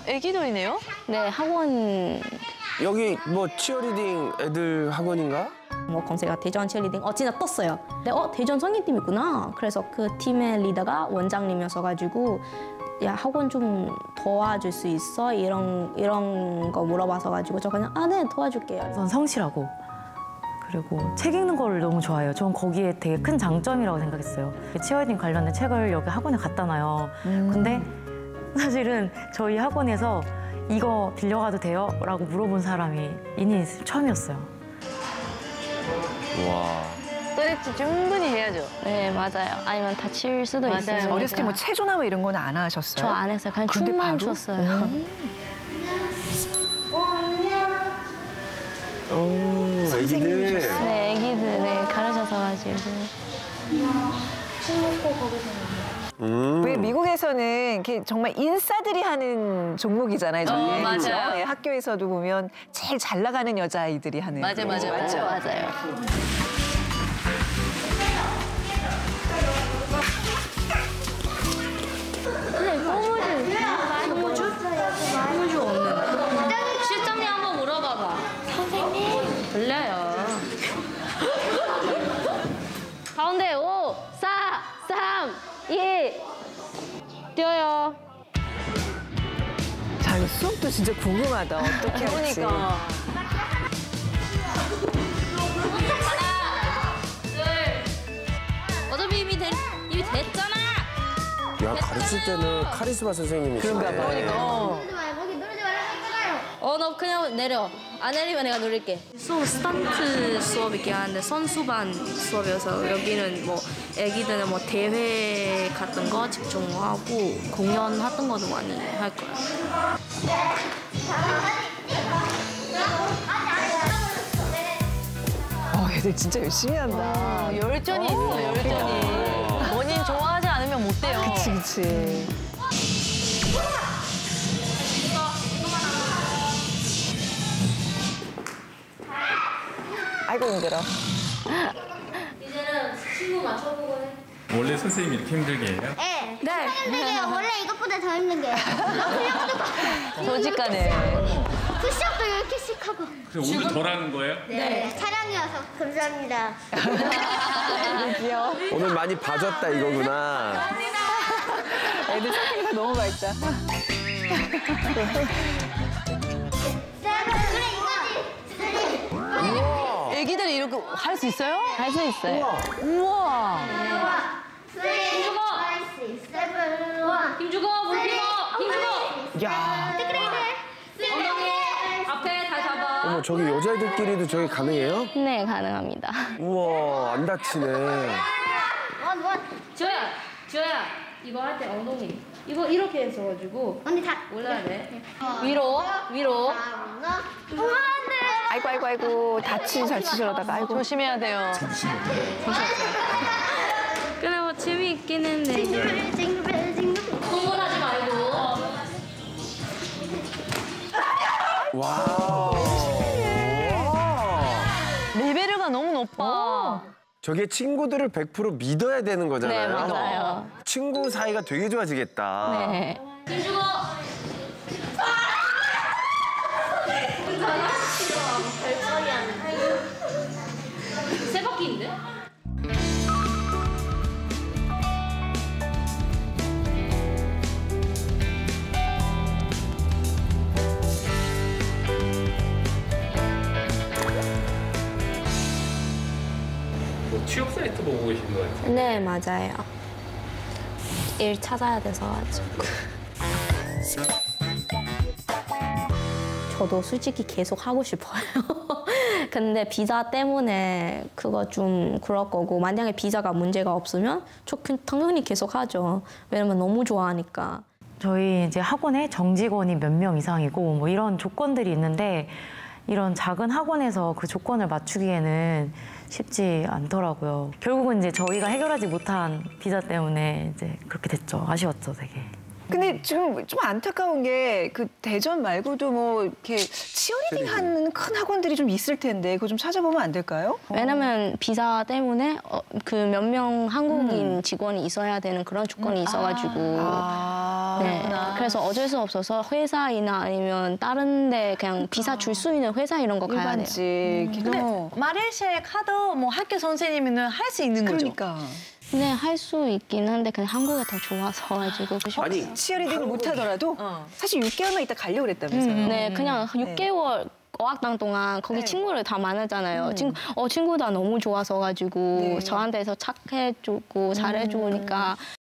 애기들이네요? 네, 학원 여기 뭐 치어리딩 애들 학원인가? 뭐 검색어 대전 치어리딩 진짜 떴어요. 근데 대전 성인팀 있구나. 그래서 그 팀의 리더가 원장님이었어가지고 야 학원 좀 도와줄 수 있어? 이런 거 물어봐서 가지고 저 그냥 네 도와줄게요. 전 성실하고 그리고 책 읽는 걸 너무 좋아해요. 전 거기에 되게 큰 장점이라고 생각했어요. 치어리딩 관련된 책을 여기 학원에 갖다 놔요. 근데 사실은 저희 학원에서 이거 빌려가도 돼요? 라고 물어본 사람이 이니 처음이었어요. 와. 스트레치 충분히 해야죠. 네, 맞아요. 아니면 다칠 수도 있어요. 어렸을 때 뭐 체조나 뭐 이런 건 안 하셨어요? 저 안 했어요. 그냥 근데 춤만 바로? 췄어요. 오, 애기들. 네, 애기들 가르쳐서 가지고. 왜 미국에서는 이렇게 정말 인싸들이 하는 종목이잖아요. 저게. 맞아요. 그렇죠? 예, 학교에서도 보면 제일 잘 나가는 여자아이들이 하는. 맞아요. 그런 거 맞죠? 맞아요. 소무주 없는데. 실장님 한번 물어봐봐. 선생님. 들려요. 가운데 5, 4, 3, 2. 뛰어요. 자, 이 수업도 진짜 궁금하다. 어떻게 할지. 그러니까. 어차피 이미 됐잖아. 야, 가르칠 때는 카리스마 선생님이시네. 그런가 봐요. 그러니까. 너 그냥 내려. 안 내리면 내가 누를게. 수업 스턴트 수업이긴 한데 선수반 수업이어서 여기는 뭐 애기들은 뭐 대회 같은 거 집중하고 공연 같은 것도 많이 할 거예요. 애들 진짜 열심히 한다. 열정이 있어, 열정이. 본인 좋아하지 않으면 못 돼요. 그치. 아이고 힘들어. 이제는 친구 맞춰보고 해. 원래 선생님이 이렇게 힘들게 해요? 네. 힘들게요. 원래 이것보다 더 힘든 게요. 솔직하네. 푸시업도 10개씩 하고. 그래서 오늘 덜 하는 거예요? 네. 촬영이어서 감사합니다. 귀여워. 오늘 많이 봐줬다 이거구나. 애들 성격이 다 너무 밝다. 애기들이 이렇게 할 수 있어요? 할 수 있어요. 우와. 힘주고 물 피고 힘주고. 야. 엉덩이 앞에 다 잡아. 어머, 저기 여자애들끼리도 저기 가능해요? 네, 가능합니다. 우와, 안 다치네. 지호야, 이거 할 때 엉덩이. 이거 이렇게 했어가지고 언니 다 올라야 돼. 위로. 아이고 잘 치시려다가 아이고. 조심해야 돼요. 근데 뭐 재미있긴 했는데. 흥분하지 말고. 와우. 레벨가 너무 높아. 저게 친구들을 100% 믿어야 되는 거잖아요. 네, 맞아요. 친구 사이가 되게 좋아지겠다. 네. 힘주고. 세 바퀴인데? 뭐 취업 사이트 보고 계신 거 같아요? 네, 맞아요. 일 찾아야 돼서 가지고. 저도 솔직히 계속 하고 싶어요. 근데 비자 때문에 그거 좀 그럴 거고 만약에 비자가 문제가 없으면 저 당연히 계속 하죠. 왜냐면 너무 좋아하니까. 저희 이제 학원에 정직원이 몇 명 이상이고 뭐 이런 조건들이 있는데 이런 작은 학원에서 그 조건을 맞추기에는 쉽지 않더라고요. 결국은 이제 저희가 해결하지 못한 비자 때문에 이제 그렇게 됐죠. 아쉬웠죠, 되게. 근데 지금 좀 안타까운 게 그 대전 말고도 뭐 이렇게 치어리딩 하는 큰 학원들이 좀 있을 텐데 그거 좀 찾아보면 안 될까요? 왜냐면 비자 때문에 그 몇 명 한국인 직원이 있어야 되는 그런 조건이 있어가지고 네. 그래서 어쩔 수 없어서 회사이나 아니면 다른 데 그냥 비자 줄 수 있는 회사 이런 거 가야 돼요. 일반직. 근데 마레이시아에 가도 뭐 학교 선생님은 할 수 있는 거죠? 그러니까. 네, 할 수 있긴 한데 그냥 한국에 더 좋아서 가지고. 아니 치어리딩을 못 하더라도 사실 6개월만 있다 가려고 그랬다면서요. 네, 그냥 6개월 어학당 동안 거기 네. 친구를 다 만났잖아요. 친구 다 너무 좋아서 가지고 네. 저한테서 착해주고 잘해주니까